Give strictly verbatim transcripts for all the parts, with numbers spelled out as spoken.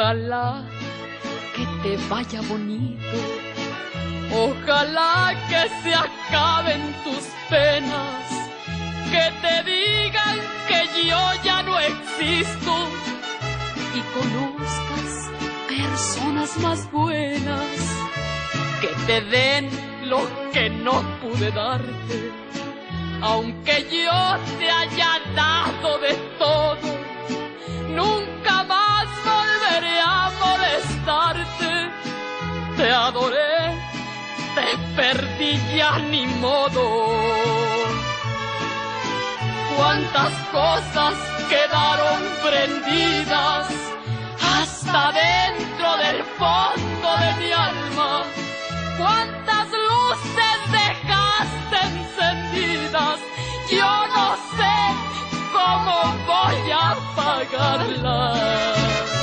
Ojalá que te vaya bonito, ojalá que se acaben tus penas, que te digan que yo ya no existo y conozcas personas más buenas que te den lo que no pude darte. Aunque yo te haya dado de todo, nunca más volveré a molestarte. Te adoré, te perdí, ya ni modo. Cuántas cosas quedaron prendidas hasta dentro del fondo de mi alma. Cuántas luces dejaste encendidas, yo no sé cómo voy a apagarlas.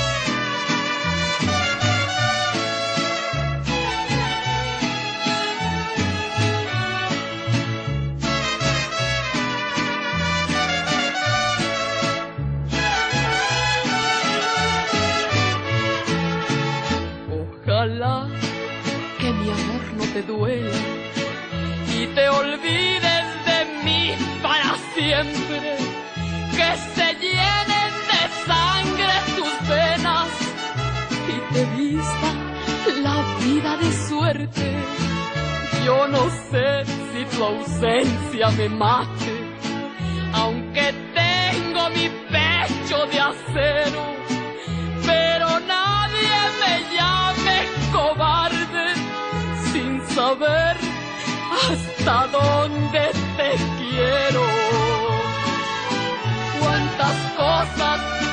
Ojalá que mi amor no te duela y te olvides de mí para siempre, que se llenen de sangre tus venas y te vista la vida de suerte. Yo no sé si tu ausencia me mate, aunque tengo mi pecho de acero, pero nadie me llame cobarde sin saber hasta dónde te quiero. Cuántas cosas